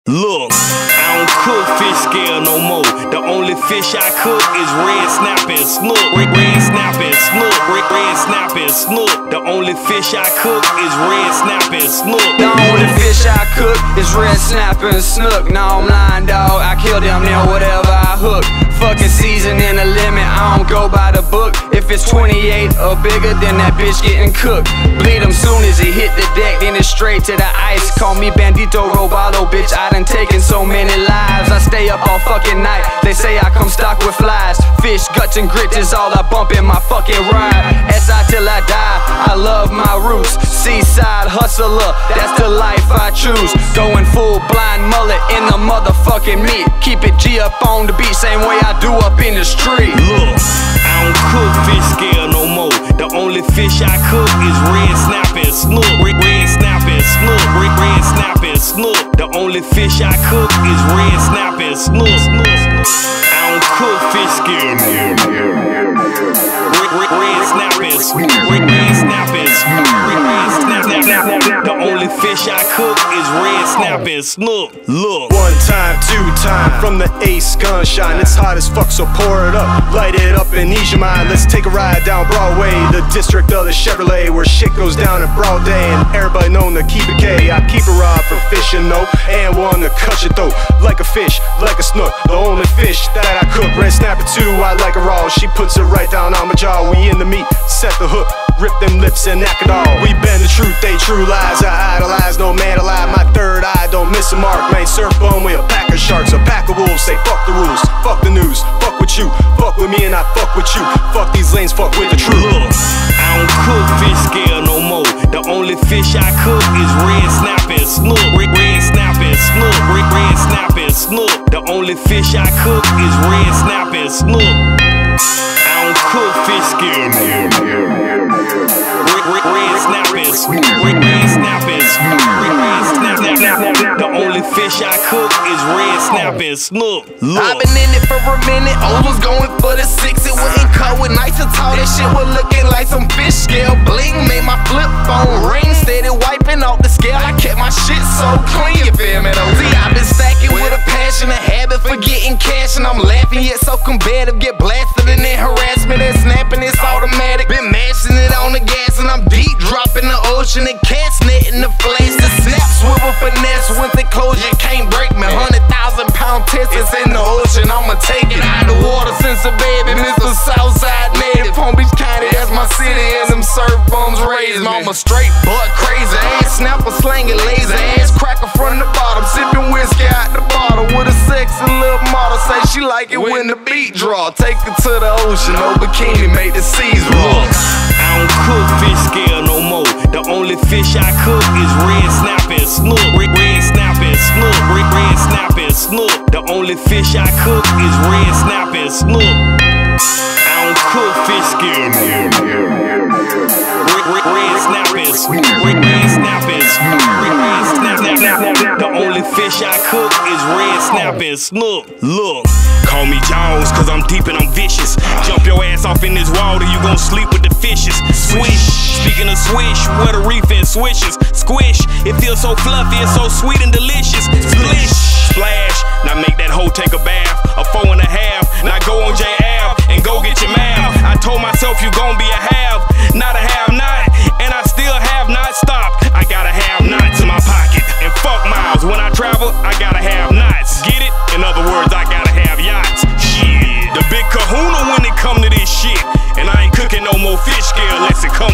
Look, I don't cook fish scale no more. The only fish I cook is red snapper and snook. Red snapper and snook. Red snapper and snook. The only fish I cook is red snapper and snook. The only fish I cook is red snapper and snook. No, I'm lying, dog. I kill them now, whatever I hook. Fucking season in the limit, I don't go by the book. If it's 28 or bigger, then that bitch getting cooked. Bleed him soon as he hit the deck, then it's straight to the ice. Call me Bandito Robalo, bitch, I done taken so many lives. I stay up all fucking night, they say I come stocked with flies. Fish, guts, and grits is all I bump in my fucking ride. SI till I die, I love my roots. Seaside hustler, that's the life I choose. Going full blind mullet in the motherfucking meat. Keep it G up on the beat, same way I do up in the street. Look, I don't cook fish scale no more. The only fish I cook is red snapper and snook. Red snapper and snook. Red snapper and snook. The only fish I cook is red snapper and snook. I don't cook fish scale no more. Red snapper and snook. Red snapper and snook. The only fish I cook is red snapper and snook. Look. One time, two time, from the ace gunshine. It's hot as fuck, so pour it up. Light it up and ease your mind. Let's take a ride down Broadway, the district of the Chevrolet, where shit goes down at broad day. And everybody known to keep it K. I keep a rod for fishing though, and one to cut your throat. Like a fish, like a snook, the only fish that I cook. Red snapper too, I like it raw. She puts it right down on my jaw. We in the meat, set the hook, rip them lips and knock it all. We bend the truth, they true lies. I idolize, no man alive. My third eye don't miss a mark. Man, surf on with a pack of sharks, a pack of wolves. Say fuck the rules, fuck the news, fuck with you, fuck with me and I fuck with you. Fuck these lanes, fuck with the truth. Look, I don't cook fish scale no more. The only fish I cook is red snapper and snook. Red snapper and snook. Red snapper and snook. The only fish I cook is red snapper and snook. I don't cook fish scale no more. Red snapper and snook. Red snapper and snook. The only fish I cook is red snapper and snook. Look. I've been in it for a minute, old was going for the 6. It wasn't cut with nice and tall, that shit was looking like some fish scale. Bling made my flip phone ring, steady wiping off the scale. I kept my shit so clean, you feel me though? See, I've been stacking with a passion, a habit for getting cash. And I'm laughing yet so combative, get blasted and then harassment and snapping, it's automatic. Been mashing it on the gas and I'm deep dropping the ocean and cats netting the flash. The snap swivel finesse, with the closure can't break me. 100,000-pound testers in the ocean, I'ma take it out the water since a baby. Mr. Southside native, Palm Beach County, that's my city, and them surf bums raised me. I'm a straight butt crazy ass snapper, slanging laser ass cracker from the bottom, sipping whiskey out the bottle with a sexy little model. Say she like it when the beat draw. Take her to the ocean, no bikini, make the seas roll. I don't cook fish scale no more. The only fish I cook is red snapper and snook. Red snapper and snook. Red snapper and snook. The only fish I cook is red snapper and snook. I don't cook fish scale no more. Red snapper and snook. Red snapper and snook. Red snapper. The only fish I cook is red snapper and snook. Look. Call me Jones, cause I'm deep and I'm vicious. Jump your ass off in this water, you gon' sleep with the fishes. Swish, speaking of swish, what a reef and swishes. Squish, it feels so fluffy, it's so sweet and delicious. Splish, splash, now make that hoe take a bath. A 4.5, now go on J Ave and go get your math. I told myself you gon' be a have, not a have not. And I still have not stopped. I gotta have knots in my pocket. And fuck miles, when I travel, I gotta have knots. Get it? In other words, I gotta have yachts. Shit, the big kahuna when it come to this shit. And I ain't cooking no more fish scale unless it come